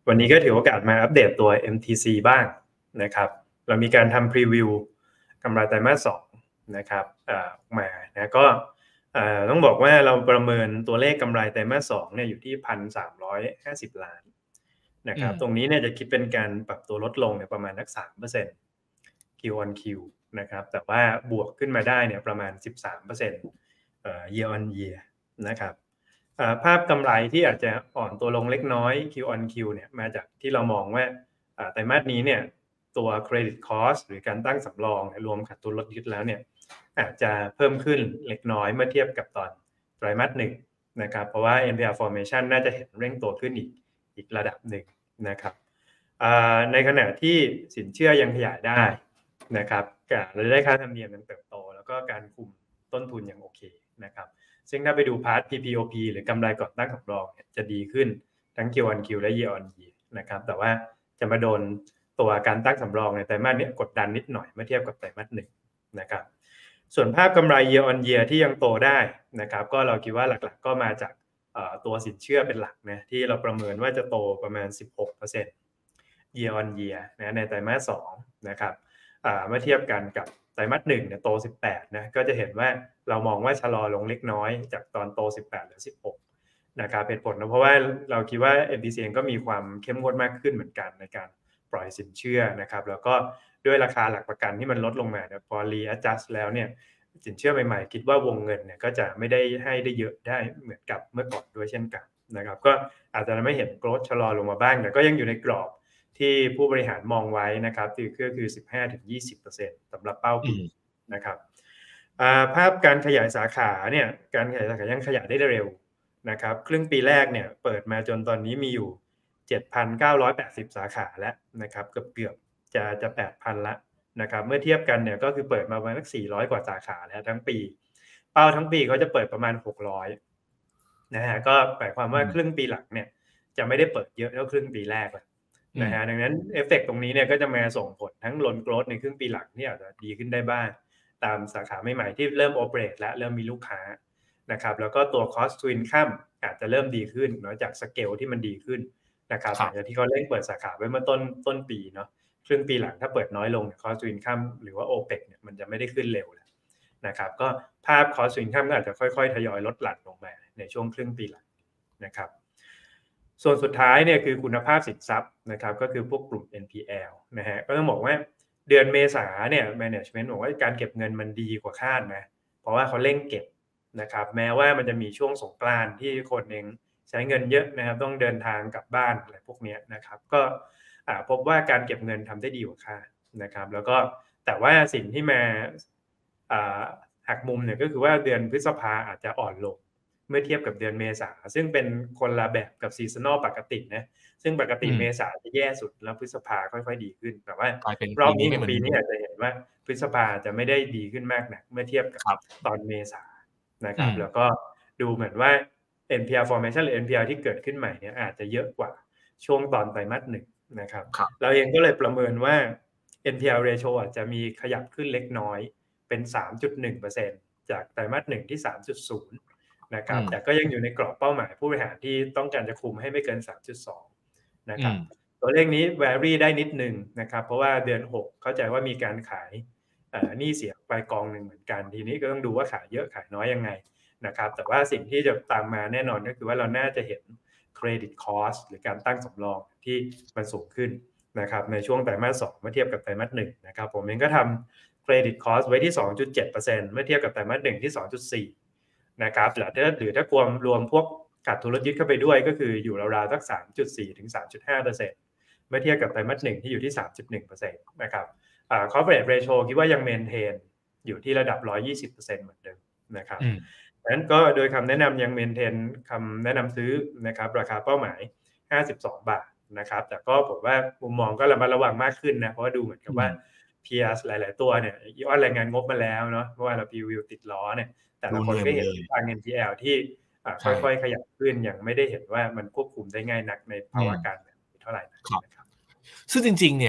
วันนี้ก็ถือโอกาสมาอัปเดตตัว MTC บ้างนะครับเรามีการทำพรีวิวกำไรไตรมาส2นะครับมานะก็ต้องบอกว่าเราประเมินตัวเลขกำไรไตรมาส2เนี่ยอยู่ที่ 1,350 ล้านนะครับตรงนี้เนี่ยจะคิดเป็นการปรับตัวลดลงเนี่ยประมาณสัก 3% Q on Q นะครับแต่ว่าบวกขึ้นมาได้เนี่ยประมาณ 13% year on year นะครับภาพกำไรที่อาจจะอ่อนตัวลงเล็กน้อย Q on Q เนี่ยมาจากที่เรามองว่าไตรมาสนี้เนี่ยตัว credit cost หรือการตั้งสำรองรวมขาดทุนลดยึดแล้วเนี่ยอาจจะเพิ่มขึ้นเล็กน้อยเมื่อเทียบกับตอนไตรมาส1นะครับเพราะว่า NPL formation น่าจะเห็นเร่งตัวขึ้นอีกระดับหนึ่งนะครับในขณะที่สินเชื่อยังขยายได้นะครับรายได้ค่าธรรมเนียมยังเติบโตแล้วก็การคุมต้นทุนยังโอเคนะครับซึ่งถ้าไปดูพาร์ท PPOP หรือกำไรก่อนตั้งสำรองเนี่ยจะดีขึ้นทั้ง Q on Q และ Year on Year นะครับแต่ว่าจะมาโดนตัวการตั้งสำรองในไตรมาสนี้กดดันนิดหน่อยเมื่อเทียบกับไตรมาส1นะครับส่วนภาพกำไร Year on Year ที่ยังโตได้นะครับก็เราคิดว่าหลักๆก็มาจากตัวสินเชื่อเป็นหลักนะที่เราประเมินว่าจะโตประมาณ 16% Year on Year นะในไตรมาส2นะครับเมื่อเทียบกันกับไตรมาส1เนี่ยโต18นะก็จะเห็นว่าเรามองว่าชะลอลงเล็กน้อยจากตอนโต18เหลือ16นะครับเหตุผลเพราะว่าเราคิดว่า MPC เองก็มีความเข้มงวดมากขึ้นเหมือนกันในการปล่อยสินเชื่อนะครับแล้วก็ด้วยราคาหลักประกันที่มันลดลงมาเนี่ยพอ readjust แล้วเนี่ยสินเชื่อใหม่ๆคิดว่าวงเงินเนี่ยก็จะไม่ได้ให้ได้เยอะได้เหมือนกับเมื่อก่อนด้วยเช่นกันนะครับก็อาจจะไม่เห็นโกรทชะลอลงมาบ้างแต่ก็ยังอยู่ในกรอบที่ผู้บริหารมองไว้นะครับคือ 15-20% สำหรับเป้าปีนะครับภาพการขยายสาขาเนี่ยการขยายสาขายังขยายได้เร็วนะครับครึ่งปีแรกเนี่ยเปิดมาจนตอนนี้มีอยู่ 7,980 สาขาแล้วนะครับเกือบจะ 8,000 ละนะครับเมื่อเทียบกันเนี่ยก็คือเปิดมาประมาณ400กว่าสาขาแล้วทั้งปีเป้าทั้งปีเขาจะเปิดประมาณ600นะฮะก็หมายความว่าครึ่งปีหลังเนี่ยจะไม่ได้เปิดเยอะเท่าครึ่งปีแรกแล้วนะฮะดังนั้นเอฟเฟกต์ตรงนี้เนี่ยก็จะมาส่งผลทั้งล้นโกรทในครึ่งปีหลังที่อาจจะดีขึ้นได้บ้างตามสาขาใหม่ๆที่เริ่มโอเปเรตและเริ่มมีลูกค้านะครับแล้วก็ตัว cost to income อาจจะเริ่มดีขึ้นเนาะจากสเกลที่มันดีขึ้นนะครับหลังจากที่เขาเร่งเปิดสาขาไว้เมื่อต้นปีเนาะครึ่งปีหลังถ้าเปิดน้อยลง cost to income หรือว่า OPEX เนี่ยมันจะไม่ได้ขึ้นเร็วแล้วนะครับก็ภาพ cost to income ก็อาจจะค่อยๆทยอยลดหลั่นลงมาในช่วงครึ่งปีหลังนะครับส่วนสุดท้ายเนี่ยคือคุณภาพสินทรัพย์นะครับก็คือพวกกลุ่ม NPL นะฮะก็ต้องบอกว่าเดือนเมษาเนี่ย management บอกว่าการเก็บเงินมันดีกว่าคาดนะเพราะว่าเขาเร่งเก็บนะครับแม้ว่ามันจะมีช่วงสงกรานต์ที่คนเองใช้เงินเยอะนะครับต้องเดินทางกลับบ้านอะไรพวกนี้นะครับก็พบว่าการเก็บเงินทำได้ดีกว่าคาดนะครับแล้วก็แต่ว่าสิ่งที่มาหักมุมเนี่ยก็คือว่าเดือนพฤษภาอาจจะอ่อนลงเมื่อเทียบกับเดือนเมษาซึ่งเป็นคนละแบบกับซีซันนอลปกตินะซึ่งปกติเมษาจะแย่สุดแล้วพฤษภาค่อยๆดีขึ้นแต่ว่ารอบนี้ของปีนี้อาจจะเห็นว่าพฤษภาจะไม่ได้ดีขึ้นมากนักเมื่อเทียบกับตอนเมษานะครับแล้วก็ดูเหมือนว่า NPL formation หรือ NPL ที่เกิดขึ้นใหม่เนี่ยอาจจะเยอะกว่าช่วงตอนไตรมาส1นะครับเราเองก็เลยประเมินว่า NPL ratio อาจจะมีขยับขึ้นเล็กน้อยเป็น 3.1% จากไตรมาส1ที่ 3.0 นะครับแต่ก็ยังอยู่ในกรอบเป้าหมายผู้บริหารที่ต้องการจะคุมให้ไม่เกิน 3.2 นะครับตัวเลขนี้ vary ได้นิดนึงนะครับเพราะว่าเดือน6เข้าใจว่ามีการขายหนี้เสียไปกองหนึ่งเหมือนกันทีนี้ก็ต้องดูว่าขายเยอะขายน้อยยังไงนะครับแต่ว่าสิ่งที่จะตามมาแน่นอนก็คือว่าเราน่าจะเห็น credit cost หรือการตั้งสำรองที่มันสูงขึ้นนะครับในช่วงไตรมาส2เมื่อเทียบกับไตรมาส1นะครับผมเองก็ทำ credit cost ไว้ที่ 2.7% เมื่อเทียบกับไตรมาส1ที่ 2.4 นะครับหรือถ้ารวมพวกขาดทุนลดยึดเข้าไปด้วยก็คืออยู่ราวๆสัก 3.4 ถึง 3.5% เมื่อเทียบกับไตรมาส1ที่อยู่ที่ 3.1% นะครับcoverage ratio คิดว่ายัง maintain อยู่ที่ระดับ 120% เหมือนเดิมนะครับดังนั้นก็โดยคำแนะนำยัง maintain คำแนะนำซื้อนะครับราคาเป้าหมาย52 บาทนะครับแต่ก็ผมว่ามุมมองก็ระมัดระวังมากขึ้นนะเพราะว่าดูเหมือนกับว่า peers หลายๆตัวเนี่ยย้อนรายงานงบมาแล้วเนาะเพราะว่าเราพรีวิวติดล้อเนี่ยแต่ละคนก็เห็นทาง NPL ที่ค่อยๆขยับขึ้นยังไม่ได้เห็นว่ามันควบคุมได้ง่ายนักในภาวะการเท่าไหร่นะครับซึ่งจริงๆเนี่ย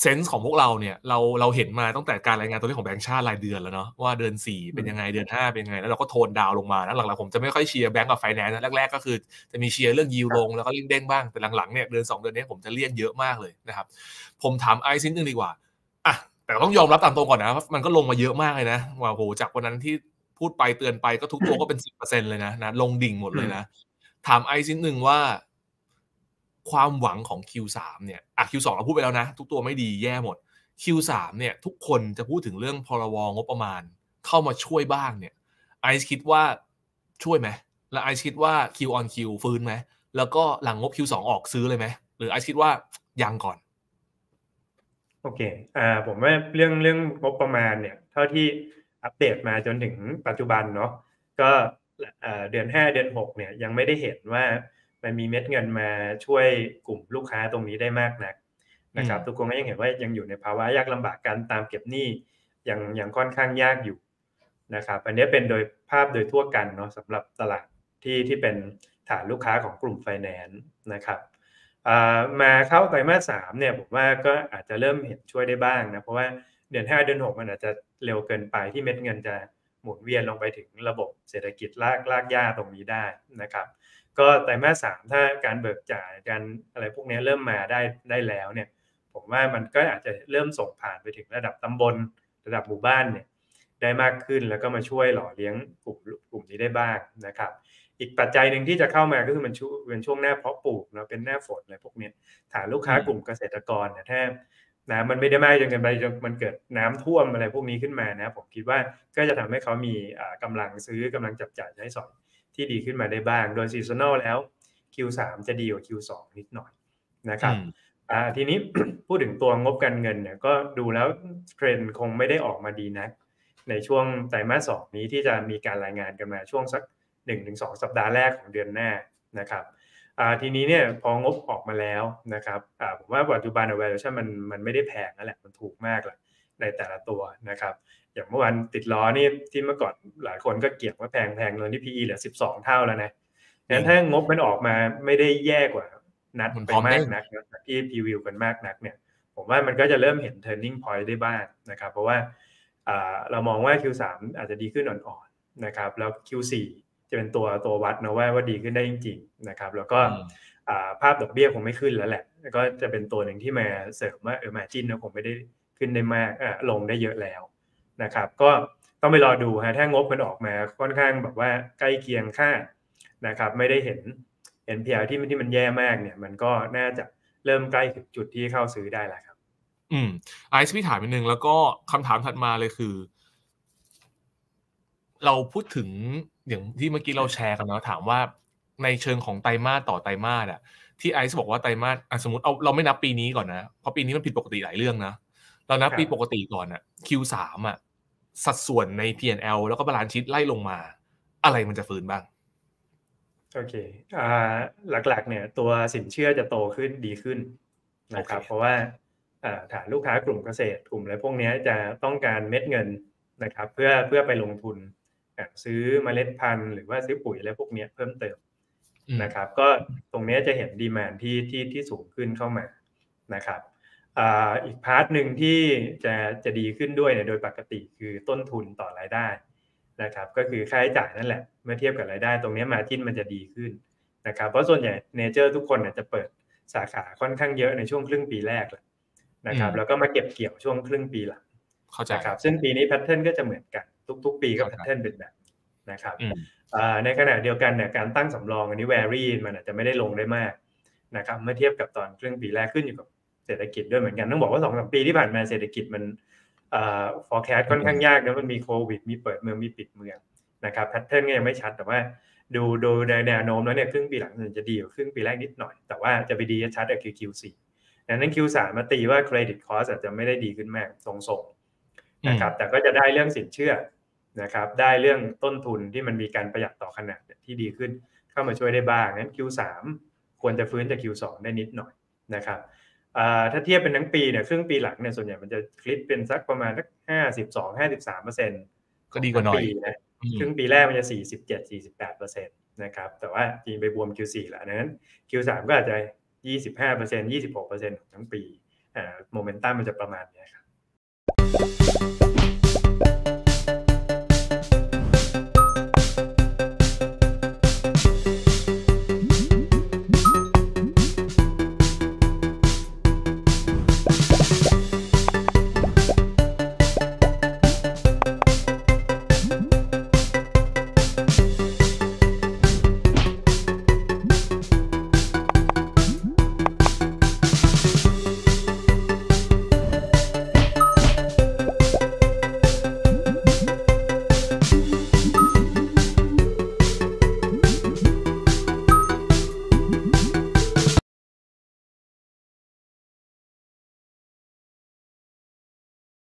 เซนส์ของพวกเราเนี่ยเราเห็นมาตั้งแต่การรายงานตัวเลขของแบงก์ชาติรายเดือนแล้วเนาะว่าเดือน4เป็นยังไงเดือน5เป็นยังไงแล้วเราก็โทนดาวลงมานะหลังๆผมจะไม่ค่อยเชียร์แบงก์กับไฟแนนซ์แรกๆก็คือจะมีเชียร์เรื่องยิวลงแล้วก็เลี่ยงเด้งบ้างแต่หลังๆเนี่ยเดือน2เดือนนี้ผมจะเลี่ยงเยอะมากเลยนะครับผมถามไอซ์นิดนึงดีกว่าอ่ะแต่ต้องยอมรับตามตรงก่อนนะมันก็ลงมาเยอะมากเลยนะว่าโหจากวันนั้นที่พูดไปเตือนไปก็ทุกตัวก็เป็น 10% เลยนะลงดิ่งหมดเลยนะถามไอซ์นิดนึงว่าความหวังของ Q3 เนี่ยQ2 เราพูดไปแล้วนะทุกตัวไม่ดีแย่หมด Q3 เนี่ยทุกคนจะพูดถึงเรื่องพรบงบประมาณเข้ามาช่วยบ้างเนี่ยไอซ์คิดว่าช่วยไหมและไอซ์คิดว่า Q on Q ฟื้นไหมแล้วก็หลังงบ Q2 ออกซื้อเลยไหมหรือไอซ์คิดว่ายังก่อนโอเคผมว่าเรื่องงบประมาณเนี่ยเท่าที่อัปเดตมาจนถึงปัจจุบันเนาะก็เดือน5เดือน6เนี่ยยังไม่ได้เห็นว่ามันมีเม็ดเงินมาช่วยกลุ่มลูกค้าตรงนี้ได้มากนักนะครับทุกคนก็ยังเห็นว่ายังอยู่ในภาวะยากลำบากการตามเก็บหนี้ยังค่อนข้างยากอยู่นะครับอันนี้เป็นโดยภาพโดยทั่วกันเนาะสำหรับตลาดที่เป็นฐานลูกค้าของกลุ่มไฟแนนซ์นะครับ มาเข้าไตรมาส3เนี่ยผมว่าก็อาจจะเริ่มเห็นช่วยได้บ้างนะเพราะว่าเดือน5เดือน6มันอาจจะเร็วเกินไปที่เม็ดเงินจะหมุนเวียนลงไปถึงระบบเศรษฐกิจรากหญ้าตรงนี้ได้นะครับก็ไตรมาส3ถ้าการเบิกจ่ายการอะไรพวกนี้เริ่มมาได้แล้วเนี่ยผมว่ามันก็อาจจะเริ่มส่งผ่านไปถึงระดับตำบลระดับหมู่บ้านเนี่ยได้มากขึ้นแล้วก็มาช่วยหล่อเลี้ยงกลุ่มนี้ได้บ้างนะครับ อีกปัจจัยหนึ่งที่จะเข้ามาก็คือมันเป็นช่วงหน้าเพาะปลูกเนาะเป็นหน้าฝนอะไรพวกนี้ฐานลูกค้ากลุ่มเกษตรกรเนี่ยถ้าน้ำมันไม่ได้มากจนเกินไปจนมันเกิดน้ำท่วมอะไรพวกนี้ขึ้นมานะผมคิดว่าก็จะทำให้เขามีกำลังซื้อกำลังจับจ่ายใช้สอยที่ดีขึ้นมาได้บ้างโดยซีซันนอลแล้ว Q3 จะดีกว่า Q2 นิดหน่อยนะครับทีนี้ พูดถึงตัวงบการเงินเนี่ยก็ดูแล้วเทรนด์คงไม่ได้ออกมาดีนักในช่วงไตรมาส2นี้ที่จะมีการรายงานกันมาช่วงสัก1-2 สัปดาห์แรกของเดือนหน้านะครับทีนี้เนี่ยพองบออกมาแล้วนะครับผมว่าปัจจุบัน valuation มันไม่ได้แพงนั่นแหละมันถูกมากแหละในแต่ละตัวนะครับอย่างเมื่อวันติดล้อนี่ที่เมื่อก่อนหลายคนก็เกี่ยงว่าแพงตอนนี้ PE เหลือ12 เท่าแล้วนะงั้นถ้างบมันออกมาไม่ได้แย่กว่านัดไปมากนักที่พรีวิวกันมากนักเนี่ยผมว่ามันก็จะเริ่มเห็น turning point ได้บ้างนะครับเพราะว่าเรามองว่า Q3 อาจจะดีขึ้นอ่อนๆนะครับแล้ว Q4จะเป็นตัววัดนะว่าดีขึ้นได้จริงๆนะครับแล้วก็ภาพดอกเบี้ยคงไม่ขึ้นแล้วแหละก็จะเป็นตัวหนึ่งที่มาเสริมว่าmargin นะคงไม่ได้ขึ้นได้มากลงได้เยอะแล้วนะครับก็ต้องไปรอดูฮะถ้างบมันออกมาค่อนข้างแบบว่าใกล้เคียงค่านะครับไม่ได้เห็น NPL ที่มันแย่มากเนี่ยมันก็น่าจะเริ่มใกล้ถึงจุดที่เข้าซื้อได้แล้วครับไอซ์พี่ถามนิดนึงแล้วก็คำถามถัดมาเลยคือเราพูดถึงอย่างที่เมื่อกี้เราแชร์กันเนาะถามว่าในเชิงของไตรมาสต่อไตรมาสที่ไอซ์บอกว่าไตรมาสสมมติเราไม่นับปีนี้ก่อนนะเพราะปีนี้มันผิดปกติหลายเรื่องนะเรานับปีปกติก่อนQ3 สัดส่วนใน P&L แล้วก็บาลานซ์ชีทไล่ลงมาอะไรมันจะฟื้นบ้างโอเคหลักๆเนี่ยตัวสินเชื่อจะโตขึ้นดีขึ้นนะครับเพราะว่าฐานลูกค้ากลุ่มเกษตรกลุ่มอะไรพวกนี้จะต้องการเม็ดเงินนะครับเพื่อไปลงทุนซื้อเมล็ดพันธุ์หรือว่าซื้อปุ๋ยอะไรพวกนี้เพิ่มเติมนะครับก็ตรงนี้จะเห็นดีมานด์ที่สูงขึ้นเข้ามานะครับอีกพาร์ทหนึ่งที่จะดีขึ้นด้วยเนี่ยโดยปกติคือต้นทุนต่อรายได้นะครับก็คือค่าใช้จ่ายนั่นแหละเมื่อเทียบกับรายได้ตรงนี้marginมันจะดีขึ้นนะครับเพราะส่วนใหญ่เนเจอร์ทุกคนจะเปิดสาขาค่อนข้างเยอะในช่วงครึ่งปีแรกนะครับแล้วก็มาเก็บเกี่ยวช่วงครึ่งปีหลังนะครับซึ่งปีนี้แพทเทิร์นก็จะเหมือนกันทุกๆปีก็แพทเทิร์นเป็นแบบนะครับในขณะเดียวกันเนี่ยการตั้งสำรองอันนี้ vary มันอาจจะไม่ได้ลงได้มากนะครับเมื่อเทียบกับตอนครึ่งปีแรกขึ้นอยู่กับเศรษฐกิจด้วยเหมือนกันต้องบอกว่า 2-3 ปีที่ผ่านมาเศรษฐกิจมันforecast ค่อนข้างยากนะมันมีโควิดมีเปิดเมืองมีปิดเมืองนะครับแพทเทิร์นก็ยังไม่ชัดแต่ว่าดูในแนวโน้มแล้วเนี่ยครึ่งปีหลังมันจะดีกว่าครึ่งปีแรกนิดหน่อยแต่ว่าจะไปดีชัดคือ Q4 ดังนั้น Q3 มาตีว่า credit cost อาจจะไม่ได้ดีขึ้นมากทรงๆนะครับแต่ก็จะได้เรื่องสินเชื่อนะครับได้เรื่องต้นทุนที่มันมีการประหยัดต่อขนาดที่ดีขึ้นเข้ามาช่วยได้บ้างงั้น Q3 ควรจะฟื้นจาก Q2 ได้นิดหน่อยนะครับถ้าเทียบเป็นทั้งปีเนี่ยครึ่งปีหลังเนี่ยส่วนใหญ่มันจะคลิปเป็นสักประมาณสัก 52-53% ก็ดีกว่าหน่อยนะครึ่งปีแรกมันจะ 47-48% นะครับแต่ว่าจริงไปบวม Q4 แล้วนั้น Q3 ก็อาจจะ 25% 26% ของทั้งปีโมเมนตัมมันจะประมาณนี้ครับ